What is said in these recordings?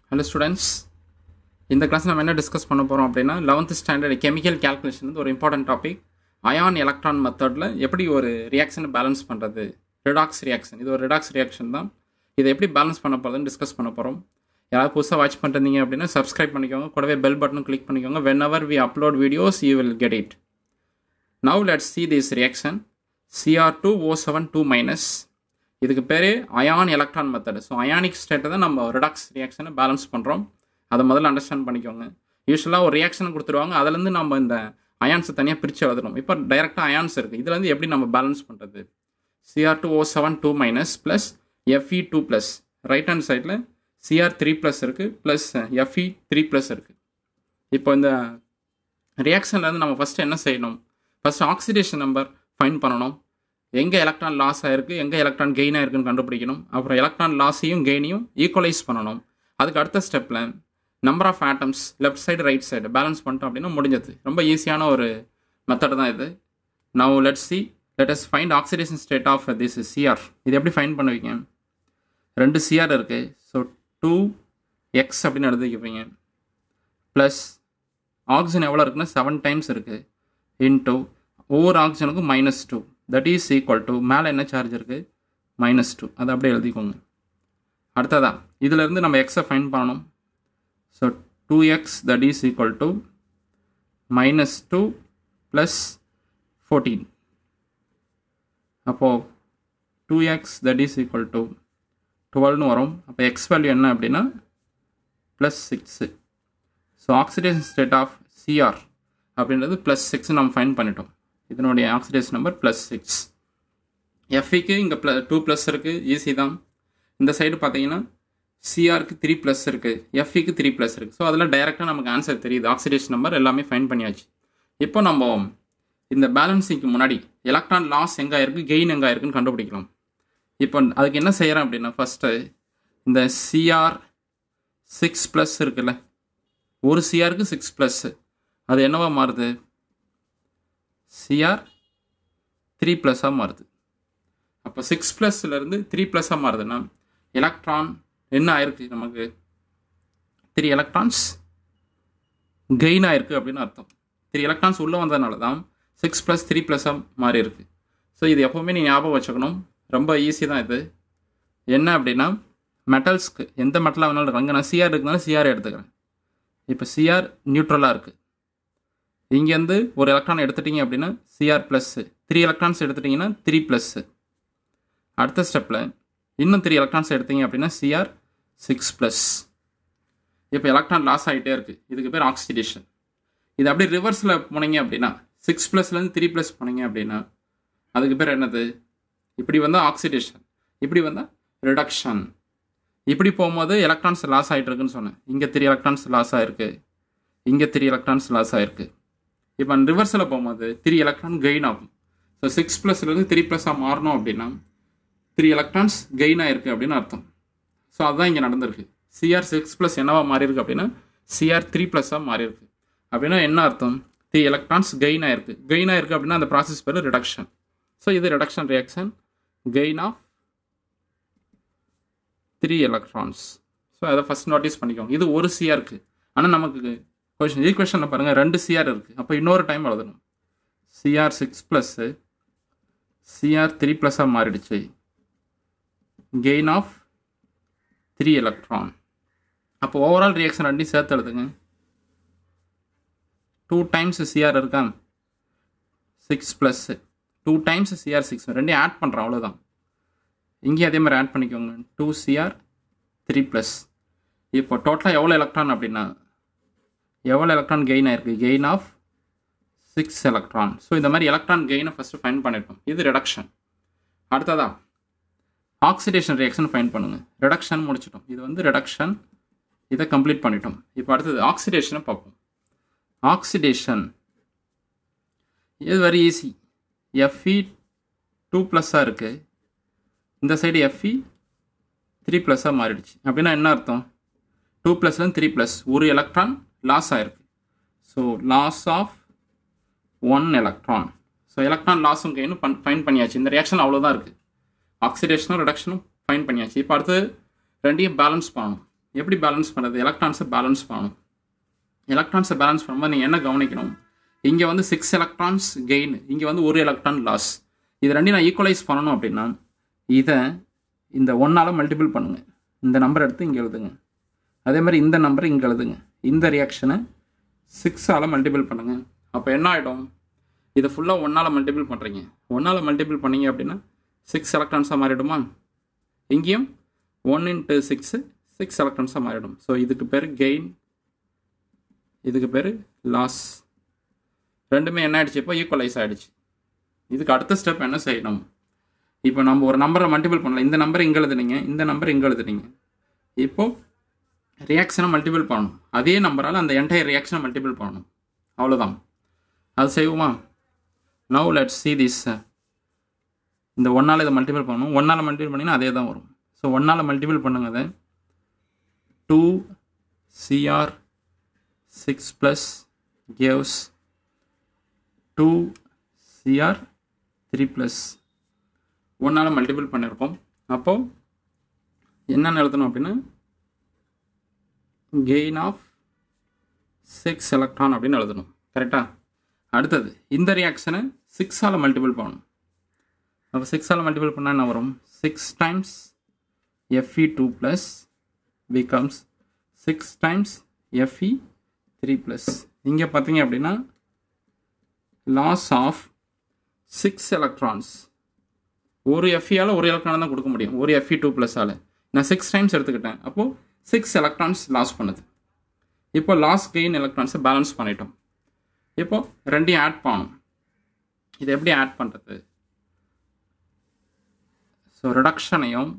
Hello students, இந்த class நம்ம என்ன டிஸ்கஸ் பண்ண போகிறோம் அப்படின்னா 11th ஸ்டாண்டர்ட் கெமிக்கல் கேல்குலேஷன் வந்து ஒரு இம்பார்ட்டன்ட் டாபிக். அயான் எலக்ட்ரான் மெத்தடில் எப்படி ஒரு ரியாக்ஷனை பேலன்ஸ் பண்ணுறது, ரிடாக்ஸ் ரியாக்ஷன். இது ஒரு ரிடாக்ஸ் ரியாக்ஷன் தான். இதை எப்படி பேலன்ஸ் பண்ண போகிறதுன்னு டிஸ்கஸ் பண்ண போகிறோம். யாராவது புதுசாக வாட்ச் பண்ணிருந்தீங்க அப்படின்னா சப்ஸ்கிரைப் பண்ணிக்கோங்க, கூடவே பெல் பட்டனும் கிளிக் பண்ணிக்கோங்க. whenever we upload videos you will get it. Now let's see this reaction. Cr2O7 2-. இதுக்கு பேர் ion electron method. So ionic ஸ்டேட்டை தான் நம்ம ரிடாக்ஸ் ரியாக்ஷனை பேலன்ஸ் பண்ணுறோம். அதை முதல்ல அண்டர்ஸ்டாண்ட் பண்ணிக்கோங்க. யூஸ்வலாக ஒரு ரியாக்ஷனை கொடுத்துருவாங்க, அதுலேருந்து நம்ம இந்த அயான்ஸை தனியாக பிரித்து எழுதணும். இப்போ டைரெக்டாக அயான்ஸ் இருக்குது, இதுலேருந்து எப்படி நம்ம பேலன்ஸ் பண்ணுறது? Cr2O7 2- plus Fe2+. Right hand சைடில் Cr3+ இருக்குது, ப்ளஸ் Fe3+ இருக்குது. இப்போ இந்த ரியாக்ஷன்லேருந்து நம்ம ஃபஸ்ட்டு என்ன செய்யணும்? ஃபஸ்ட்டு ஆக்சிடேஷன் நம்பர் ஃபைண்ட் பண்ணணும். எங்கே எலக்ட்ரான் லாஸ் ஆகிருக்கு, எங்கே எலக்ட்ரான் கெயின் ஆகிருக்குன்னு கண்டுபிடிக்கணும். அப்புறம் எலக்ட்ரான் லாஸையும் கெயினையும் ஈக்குவலைஸ் பண்ணணும். அதுக்கு அடுத்த ஸ்டெப்பில் number of atoms left side right side balance பண்ணிட்டோம் அப்படின்னா முடிஞ்சது. ரொம்ப ஈஸியான ஒரு மெத்தட் தான் இது. Now let us find oxidation state of this Cr. இது எப்படி ஃபைண்ட் பண்ணுவீங்க? 2 Cr இருக்குது. ஸோ 2x அப்படின்னு எழுதிக்குவீங்க. ப்ளஸ் ஆக்சிஜன் எவ்வளோ இருக்குன்னா 7 டைம்ஸ் இருக்குது. இன்டூ ஒவ்வொரு ஆக்சிஜனுக்கும் -2. தட் இஸ் ஈக்குவல் டு மேலே என்ன சார்ஜ் இருக்குது? -2. அதை அப்படியே எழுதிக்கோங்க. அடுத்ததான் இதிலேருந்து நம்ம எக்ஸை ஃபைண்ட் பண்ணணும். So 2x that is equal to -2 plus 14. அப்போது 2x that is equal to 12னு வரும். அப்போ எக்ஸ் வேல்யூ என்ன அப்படின்னா +6. So oxidation state of Cr அப்படின்றது +6 நம்ம ஃபைண்ட் பண்ணிட்டோம். இதனுடைய ஆக்சிடேஷன் நம்பர் +6. Feக்கு இங்கே 2+ இருக்குது, ஈஸி தான். இந்த சைடு பார்த்தீங்கன்னா Crக்கு 3+ இருக்குது, Feக்கு 3+ இருக்குது. ஸோ அதில் டைரெக்டாக நமக்கு ஆன்சர் தெரியுது. ஆக்சிடேஷன் நம்பர் எல்லாமே ஃபைண்ட் பண்ணியாச்சு. இப்போ நம்ம இந்த பேலன்ஸிங்க்கு முன்னாடி எலக்ட்ரான் லாஸ் எங்கே இருக்குது, கெயின் எங்கே இருக்குன்னு கண்டுபிடிக்கலாம். இப்போ அதுக்கு என்ன செய்கிறேன் அப்படின்னா ஃபஸ்ட்டு இந்த Cr6+ இருக்குல்ல, ஒரு Crக்கு 6+, அது என்னவா மாறுது? Cr3+ஆக மாறுது. அப்போ 6+லேருந்து 3+ஆக மாறுதுன்னா எலக்ட்ரான் என்ன ஆயிருக்கு? நமக்கு 3 எலக்ட்ரான்ஸ் கெயின் ஆயிருக்கு அப்படின்னு அர்த்தம். 3 எலக்ட்ரான்ஸ் உள்ளே வந்ததுனால தான் 6+ 3+ஆக மாறி இருக்கு. ஸோ இது எப்போவுமே நீங்கள் ஞாபகம் வச்சுக்கணும். ரொம்ப ஈஸி தான் இது. என்ன அப்படின்னா மெட்டல்ஸ்க்கு எந்த மெட்டலாக வேணாலும் இருக்காங்க. நான் Cr இருக்குனால Cr எடுத்துக்கிறேன். இப்போ Cr நியூட்ரலாக இருக்குது. இங்கேருந்து ஒரு எலக்ட்ரான் எடுத்துட்டிங்க அப்படின்னா Cr+, 3 எலக்ட்ரான்ஸ் எடுத்துட்டிங்கன்னா 3+. அடுத்த ஸ்டெப்பில் இன்னும் 3 எலக்ட்ரான்ஸ் எடுத்தீங்க அப்படின்னா Cr6+. இப்போ எலக்ட்ரான் லாஸ் ஆகிட்டே இருக்குது. இதுக்கு பேர் ஆக்சிடேஷன். இது அப்படியே ரிவர்ஸில் போனீங்க அப்படின்னா 6+லேருந்து 3+ போனீங்க அப்படின்னா அதுக்கு பேர் என்னது? இப்படி வந்தால் ஆக்சிடேஷன், இப்படி வந்தால் ரிடக்ஷன். இப்படி போகும்போது எலக்ட்ரான்ஸ் லாஸ் ஆகிட்டு இருக்குன்னு சொன்னேன். இங்கே 3 எலக்ட்ரான்ஸ் லாஸ் ஆகிருக்கு, இங்கே 3 எலக்ட்ரான்ஸ் லாஸ் ஆகிருக்கு. இப்போ ரிவர்ஸில் போகும்போது 3 எலக்ட்ரான் கெயின் ஆகும். ஸோ 6+லேருந்து 3+ஆக மாறணும் அப்படின்னா 3 எலக்ட்ரான்ஸ் கெயின் ஆகிருக்கு அப்படின்னு அர்த்தம். ஸோ அதுதான் இங்கே நடந்திருக்கு. Cr6+ என்னவா மாறியிருக்கு அப்படின்னா Cr3+ஆக மாறியிருக்கு. அப்படின்னா என்ன அர்த்தம்? 3 எலக்ட்ரான்ஸ் கெயின் ஆகிருக்கு. கெயின் ஆகிருக்கு அப்படின்னா அந்த ப்ராசஸ் பேர் ரிடக்ஷன். ஸோ இது reduction reaction, gain of 3 electrons. So அதை ஃபஸ்ட் நோட்டீஸ் பண்ணிக்கோங்க. இது ஒரு Crக்கு. ஆனால் நமக்கு ஈக்குவேஷனில் பாருங்கள் 2 Cr இருக்குது. அப்போ இன்னொரு டைம் எழுதணும். Cr6+ Cr3+ஆக மாறிடுச்சு. Gain of 3 electron. அப்போ ஓவரால் ரியாக்ஷன் ரெண்டையும் சேர்த்து எழுதுங்க. 2 டைம்ஸ் Cr இருக்கா, 6+, 2 டைம்ஸ் Cr6, ரெண்டையும் ஆட் பண்ணுறோம், அவ்வளோதான். இங்கேயும் அதே மாதிரி ஆட் பண்ணிக்கோங்க, 2 Cr3+. இப்போ டோட்டலாக எவ்வளோ எலக்ட்ரான் அப்படின்னா எவ்வளோ எலக்ட்ரான் கெயின் ஆயிருக்கு? Gain of 6 electron. ஸோ இந்த மாதிரி எலக்ட்ரான் கெயினை ஃபஸ்ட்டு ஃபைண்ட் பண்ணிட்டோம். இது ரிடக்ஷன். அடுத்ததா ஆக்சிடேஷன் ரியாக்ஷன் ஃபைண்ட் பண்ணுங்கள். ரிடக்ஷன் முடிச்சிட்டோம். இது வந்து ரிடக்ஷன், இதை கம்ப்ளீட் பண்ணிட்டோம். இப்போ அடுத்தது ஆக்சிடேஷனை பார்ப்போம். ஆக்சிடேஷன் இது வெரி ஈஸி. Fe2+ஆக இருக்குது, இந்த சைடு Fe3+ஆக மாறிடுச்சு. அப்படின்னா என்ன அர்த்தம்? 2+லேருந்து 3+, ஒரு எலக்ட்ரான் லாஸ் ஆகிருக்கு. So loss of 1 electron. So electron லாஸும் கெயினும் ஃபைண்ட் பண்ணியாச்சு. இந்த ரியாக்ஷன் அவ்வளோதான் இருக்குது. ஆக்சிடேஷனும் ரிடக்ஷனும் ஃபைண்ட் பண்ணியாச்சு. இப்போ அடுத்து ரெண்டையும் பேலன்ஸ் பண்ணணும். எப்படி பேலன்ஸ் பண்ணுறது? எலக்ட்ரான்ஸை பேலன்ஸ் பண்ணணும். எலக்ட்ரான்ஸை பேலன்ஸ் பண்ணும்போது நீங்கள் என்ன கவனிக்கணும்? இங்கே வந்து 6 எலக்ட்ரான்ஸ் கெயின், இங்கே வந்து 1 எலக்ட்ரான் லாஸ். இது ரெண்டையும் நான் ஈக்குவலைஸ் பண்ணணும் அப்படின்னா இதை இந்த 1ஆல் மல்டிபிள் பண்ணுங்கள். இந்த நம்பர் எடுத்து இங்கே எழுதுங்க. அதே மாதிரி இந்த நம்பரை இங்கே எழுதுங்க. இந்த ரியாக்ஷனை 6ஆல் மல்டிபிள் பண்ணுங்கள். அப்போ என்ன ஆகிடும்? இதை ஃபுல்லாக 1ஆல் மல்டிபிள் பண்ணுறீங்க. 1ஆல் மல்டிபிள் பண்ணீங்க அப்படின்னா 6 எலக்ட்ரான்ஸாக மாறிடுமா? இங்கேயும் 1 × 6 எலக்ட்ரான்ஸாக மாறிடும். ஸோ இதுக்கு பேர் கெயின், இதுக்கு பேர் லாஸ். ரெண்டுமே என்ன ஆகிடுச்சு? இப்போ ஈக்குவலைஸ் ஆகிடுச்சு. இதுக்கு அடுத்த ஸ்டெப் என்ன செய்யணும்? இப்போ நம்ம ஒரு நம்பரை மல்டிபிள் பண்ணலாம். இந்த நம்பரை இங்கே எழுதுனீங்க, இந்த நம்பரை இங்கே எழுதுனீங்க. இப்போது ரியாக்ஷனை மல்டிபிள் பண்ணணும். அதே நம்பரால் அந்த என்டையர் ரியாக்ஷனை மல்டிபிள் பண்ணணும். அவ்வளோதான். அது செய்வோமா? Now let's see this. இந்த 1ஆல் இதை மல்டிபிள் பண்ணணும். 1ஆல் மல்டிபிள் பண்ணிங்கன்னா அதே தான் வரும். ஸோ 1ஆல் மல்டிபிள் பண்ணுங்க. அதை 2Cr6 + gives 2Cr3 + 1ஆல் மல்டிபிள் பண்ணியிருக்கோம். அப்போது என்னென்னு எழுதணும் அப்படின்னா கெயின் ஆஃப் 6 எலக்ட்ரான் அப்படின்னு எழுதணும். கரெக்டாக? அடுத்தது இந்த ரியாக்ஷனை 6ஆல் மல்டிபிள் பண்ணணும். அப்போ 6ஆல் மல்டிபிள் பண்ணால் என்ன வரும்? 6 times Fe2 + becomes 6 times Fe3 +. இங்கே பார்த்தீங்க அப்படின்னா லாஸ் ஆஃப் 6 எலக்ட்ரான்ஸ். ஒரு Feயால் ஒரு எலக்ட்ரான் தான் கொடுக்க முடியும், ஒரு Fe2 +ஆல். நான் 6 டைம்ஸ் எடுத்துக்கிட்டேன். அப்போது 6 எலக்ட்ரான்ஸ் லாஸ் பண்ணுது. இப்போ லாஸ் கெயின் எலக்ட்ரான்ஸை பேலன்ஸ் பண்ணிட்டோம். இப்போது ரெண்டையும் ஆட் பண்ணணும். இதை எப்படி ஆட் பண்ணுறது? ஸோ ரிடக்ஷனையும்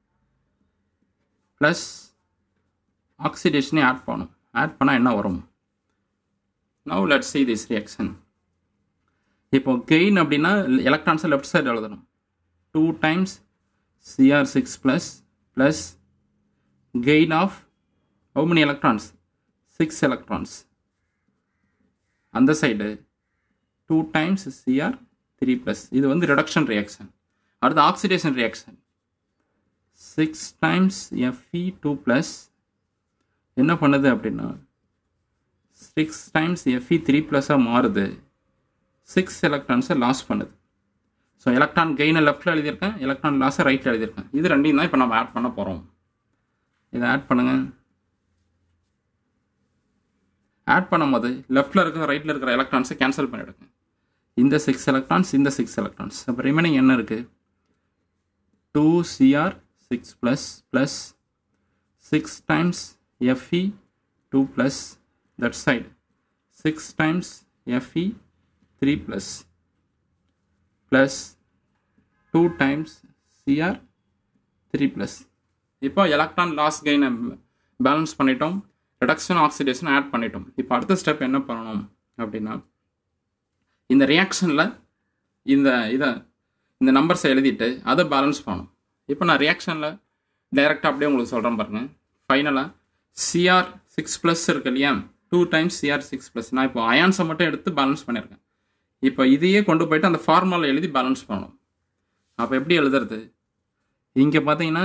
ப்ளஸ் ஆக்சிடேஷனையும் ஆட் பண்ணணும். ஆட் பண்ணால் என்ன வரும்? Now let's see this reaction. இப்போ கெயின் அப்படின்னா எலக்ட்ரான்ஸை லெஃப்ட் சைடு எழுதணும். 2 times Cr6 + gain of how many electrons? 6 electrons. அந்த சைடு 2 டைம்ஸ் Cr3 +. இது வந்து ரிடக்ஷன் ரியாக்ஷன். அடுத்து ஆக்சிடேஷன் ரியாக்ஷன். 6 டைம்ஸ் Fe2 + என்ன பண்ணுது அப்படின்னா 6 டைம்ஸ் Fe3 +ஆக மாறுது. 6 எலக்ட்ரான்ஸை லாஸ் பண்ணுது. ஸோ எலக்ட்ரான் கெயினை லெஃப்ட்டில் எழுதியிருக்கேன், எலக்ட்ரான் லாஸை ரைட்டில் எழுதியிருக்கேன். இது ரெண்டையும் தான் இப்போ நம்ம ஆட் பண்ண போகிறோம். இதை ஆட் பண்ணுங்கள். ஆட் பண்ணும்போது லெஃப்ட்டில் இருக்கிற ரைட்டில் இருக்கிற எலக்ட்ரான்ஸை கேன்சல் பண்ணிவிடுங்க. இந்த 6 எலக்ட்ரான்ஸ், இந்த 6 எலக்ட்ரான்ஸ். அப்போ ரிமைனிங் என்ன இருக்குது? 2Cr6 + 6 times Fe2 + that side 6 times Fe3 plus 2 times Cr3 plus. இப்போ எலக்ட்ரான் லாஸ் கெயினை பேலன்ஸ் பண்ணிட்டோம், ரிடக்ஷன் ஆக்சிடேஷன் ஆட் பண்ணிட்டோம். இப்போ அடுத்த ஸ்டெப் என்ன பண்ணணும் அப்படின்னா இந்த ரியாக்ஷனில் இந்த நம்பர்ஸை எழுதிட்டு அதை பேலன்ஸ் பண்ணணும். இப்போ நான் ரியாக்ஷனில் டைரெக்டாக அப்படியே உங்களுக்கு சொல்கிறேன் பாருங்கள். ஃபைனலாக Cr6 + இருக்கு இல்லையா, 2 டைம்ஸ் Cr6 +. நான் இப்போ அயான்ஸை மட்டும் எடுத்து பேலன்ஸ் பண்ணியிருக்கேன். இப்போ இதையே கொண்டு போயிட்டு அந்த ஃபார்முலா எழுதி பேலன்ஸ் பண்ணணும். அப்போ எப்படி எழுதுறது? இங்கே பார்த்தீங்கன்னா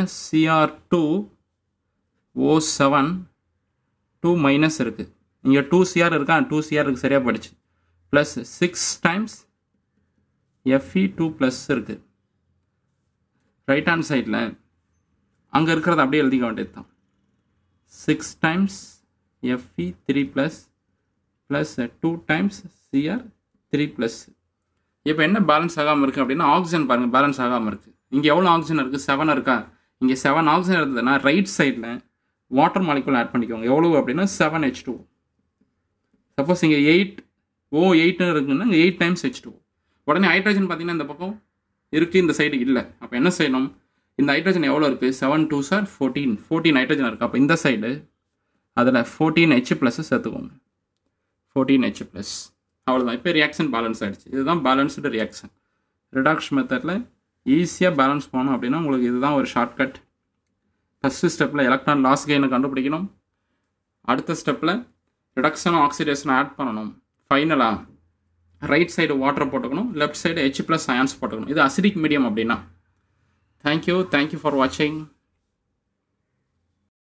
Cr2O7 2- இருக்குது. இங்கே 2Cr இருக்கா, 2Cr இருக்குது, சரியாக படிச்சு. ப்ளஸ் 6 டைம்ஸ் Fe2 + இருக்குது. ரைட் ஹேண்ட் சைடில் அங்கே இருக்கிறது அப்படியே எழுதிக்க வேண்டியது தான். 6 டைம்ஸ் Fe3 + 2 டைம்ஸ் Cr3 +. இப்போ என்ன பேலன்ஸ் ஆகாமல் இருக்குது அப்படின்னா ஆக்சிஜன் பாருங்கள், பேலன்ஸ் ஆகாமல் இருக்குது. இங்கே எவ்வளோ ஆக்சிஜன் இருக்குது? 7 இருக்கா? இங்கே 7 ஆக்சிஜன் இருந்ததுன்னா ரைட் சைடில் வாட்டர் மாலிகுல் ஆட் பண்ணிக்கோங்க. எவ்வளோ அப்படின்னா 7H2. சப்போஸ் இங்கே 8O8 இருக்குன்னா இங்கே 8 டைம்ஸ் H2. உடனே ஹைட்ரஜன் பார்த்தீங்கன்னா இந்த பக்கம் இருக்குது, இந்த சைடு இல்லை. அப்போ என்ன செய்யணும்? இந்த ஹைட்ரஜன் எவ்வளோ இருக்குது? 7 2s are 14 ஹைட்ரஜன் இருக்குது. அப்போ இந்த சைடு அதில் 14H+ சேர்த்துக்கோங்க. 14H+. அவ்வளோதான். இப்போ ரியாக்ஷன் பேலன்ஸ் ஆகிடுச்சு. இதுதான் பேலன்ஸ்டு ரியாக்ஷன். ரிடக்ஷன் மெத்தடில் ஈஸியாக பேலன்ஸ் பண்ணணும் அப்படின்னா உங்களுக்கு இதுதான் ஒரு ஷார்ட்கட். ஃபஸ்ட்டு ஸ்டெப்பில் எலக்ட்ரான் லாஸ் கெயினை கண்டுபிடிக்கணும். அடுத்த ஸ்டெப்பில் ரிடக்ஷன் ஆக்சிடேஷன் ஆட் பண்ணணும். ஃபைனலாக ரைட் சைடு வாட்டர் போட்டுக்கணும், லெஃப்ட் சைடு H+ அயான்ஸ் போட்டுக்கணும். இது அசிடிக் மீடியம் அப்படின்னா. தேங்க்யூ ஃபார் வாட்சிங்.